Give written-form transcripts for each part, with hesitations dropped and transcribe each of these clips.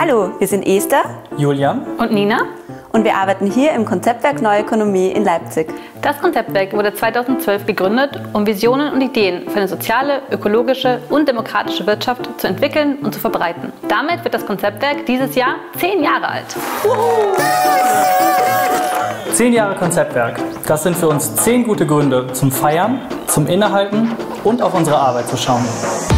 Hallo, wir sind Esther, Julian und Nina und wir arbeiten hier im Konzeptwerk Neue Ökonomie in Leipzig. Das Konzeptwerk wurde 2012 gegründet, um Visionen und Ideen für eine soziale, ökologische und demokratische Wirtschaft zu entwickeln und zu verbreiten. Damit wird das Konzeptwerk dieses Jahr 10 Jahre alt. 10 Jahre Konzeptwerk. Das sind für uns 10 gute Gründe zum Feiern, zum Innehalten und auf unsere Arbeit zu schauen.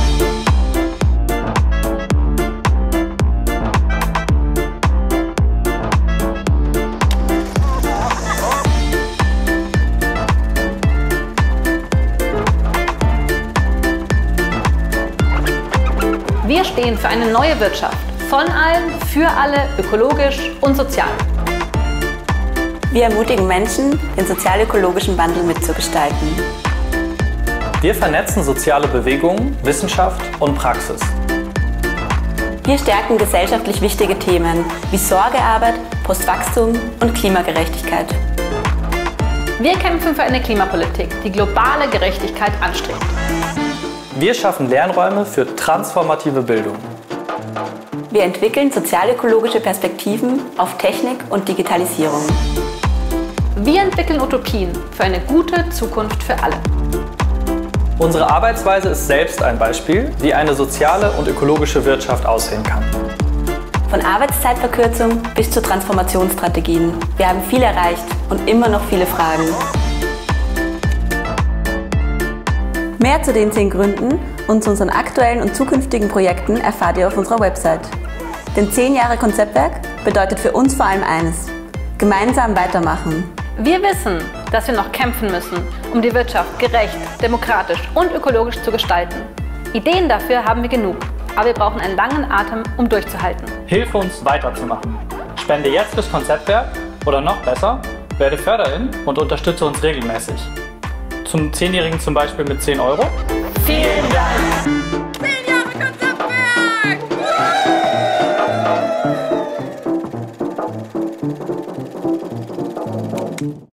Wir stehen für eine neue Wirtschaft. Von allen, für alle, ökologisch und sozial. Wir ermutigen Menschen, den sozial-ökologischen Wandel mitzugestalten. Wir vernetzen soziale Bewegungen, Wissenschaft und Praxis. Wir stärken gesellschaftlich wichtige Themen wie Sorgearbeit, Postwachstum und Klimagerechtigkeit. Wir kämpfen für eine Klimapolitik, die globale Gerechtigkeit anstrebt. Wir schaffen Lernräume für transformative Bildung. Wir entwickeln sozial-ökologische Perspektiven auf Technik und Digitalisierung. Wir entwickeln Utopien für eine gute Zukunft für alle. Unsere Arbeitsweise ist selbst ein Beispiel, wie eine soziale und ökologische Wirtschaft aussehen kann. Von Arbeitszeitverkürzung bis zu Transformationsstrategien. Wir haben viel erreicht und immer noch viele Fragen. Mehr zu den 10 Gründen und zu unseren aktuellen und zukünftigen Projekten erfahrt ihr auf unserer Website. Denn 10 Jahre Konzeptwerk bedeutet für uns vor allem eines: gemeinsam weitermachen. Wir wissen, dass wir noch kämpfen müssen, um die Wirtschaft gerecht, demokratisch und ökologisch zu gestalten. Ideen dafür haben wir genug, aber wir brauchen einen langen Atem, um durchzuhalten. Hilf uns, weiterzumachen. Spende jetzt fürs Konzeptwerk oder noch besser, werde Förderin und unterstütze uns regelmäßig. Zum 10-Jährigen zum Beispiel mit 10 Euro. Vielen Dank!